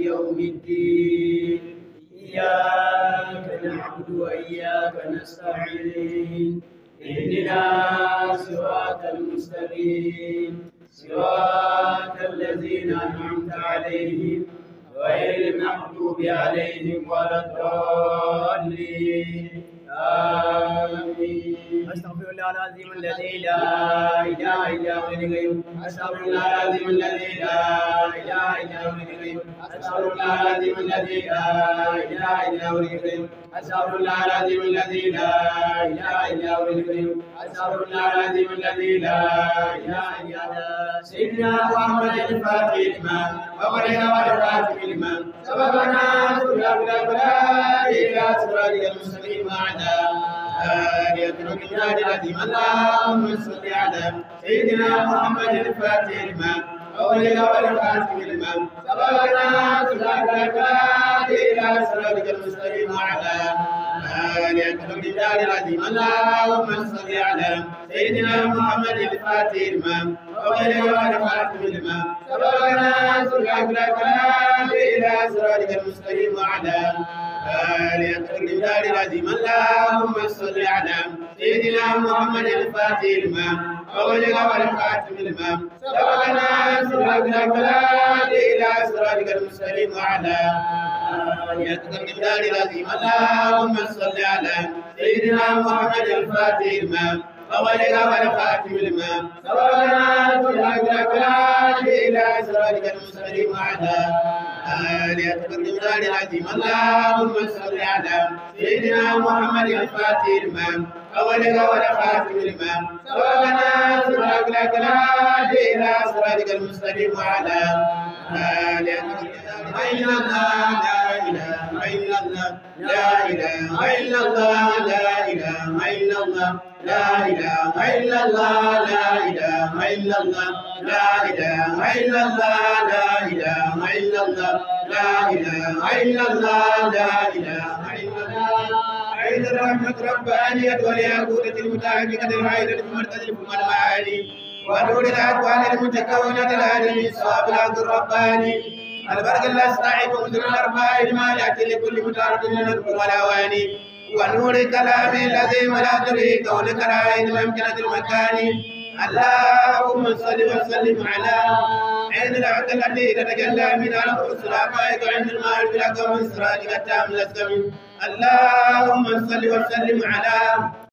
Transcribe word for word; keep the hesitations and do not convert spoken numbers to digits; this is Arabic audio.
يوم الدين إياك نعبد وإياك نستعين اهدنا صراط المستقيم صراط الذين أنعمت عليهم غير المغضوب عليهم ولا الضالين آمين. أستغفر الله العظيم الذي لا إله إلا هو الحي القيوم. أستغفر الله العظيم الذي لا إله إلا هو الحي القيوم. أستغفر الله العظيم الذي لا إله إلا هو الحي القيوم. أستغفر الله العظيم الذي لا إله إلا هو الحي القيوم. أستغفر الله العظيم الذي لا إله إلا هو. سيدنا محمد الفاتح لما وغير والفاتح لما سبقنا سبحان الله إلى صراط المستقيم وعلى آله وصحبه العظيم. اللهم صل على سيدنا محمد الفاتح لما وغير والفاتح لما سبقنا سبحان الله إلى صراط المستقيم وعلى آله وصحبه العظيم. اللهم صل على سيدنا محمد الفاتح لما وغير والفاتح لما سبقنا سبحان الله إلى صراط المستقيم وعلى آله وصحبه العظيم. اللهم صل على سيدنا محمد الفاتح لما وغير والفاتح لما سبقنا سبحان الله إلى صراط المستقيم وعلى آله وصحبه العظيم. اللهم صل على سيدنا محمد الفاتح لما وغير والفاتح لما سبقنا سبحان الله إلى صراط المستقيم وعلى آله وصحبه العظيم. اللهم صل على سيدنا محمد الفاتح لما وغير والفاتح لما سبقنا سبحان الله إلى صراط المستقيم وعلى آله وصحبه لا إله إلا الله لا إله إلا الله لا إله إلا الله لا إله إلا الله لا إله إلا الله لا إله إلا الله لا إله إلا الله لا إله إلا الله. عين الرحمة ربانية والياقوتة المتعلقة العائلة المرتجف والمعاني ونور الأكوان المتكونة الآدمي صواب العبد الرباني البرق الأستعيب ومدر الأرباع المالعة لكل متعرض من القوى والأواني ونور كلام الذي ملاذ كونك العين الأمكنة المكان. اللهم صل وسلم على عين العقل التي تتجلى من الأنفس العقائد عند المعرفة لك من سرادك التام الأسلم. اللهم صل وسلم على